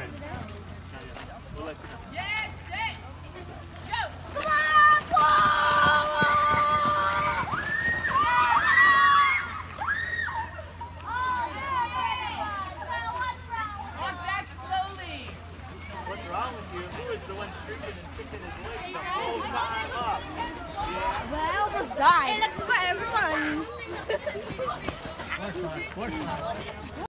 ready. We'll let you know. Yes, set, go! Come on, ball! Walk back slowly. What's wrong with you? Who is the one shrieking and kicking his legs the whole time up? Yeah. Well, I almost died. Hey, look at everyone. Push,